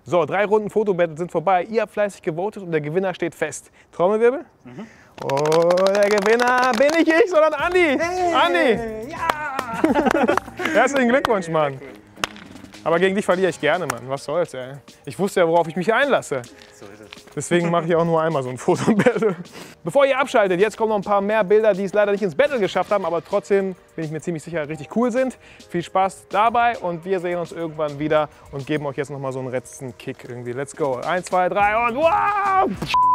So, 3 Runden Fotobattle sind vorbei. Ihr habt fleißig gewotet und der Gewinner steht fest. Trommelwirbel. Oh, der Gewinner bin nicht ich, sondern Andi. Hey, Andi. Ja! Herzlichen Glückwunsch, Mann. Aber gegen dich verliere ich gerne, Mann. Was soll's, ey. Ich wusste ja, worauf ich mich einlasse. So ist es. Deswegen mache ich auch nur einmal so ein Fotobattle. Bevor ihr abschaltet, jetzt kommen noch ein paar mehr Bilder, die es leider nicht ins Battle geschafft haben, aber trotzdem bin ich mir ziemlich sicher, richtig cool sind. Viel Spaß dabei und wir sehen uns irgendwann wieder und geben euch jetzt noch mal so einen letzten Kick irgendwie. Let's go. 1, 2, 3 und wow!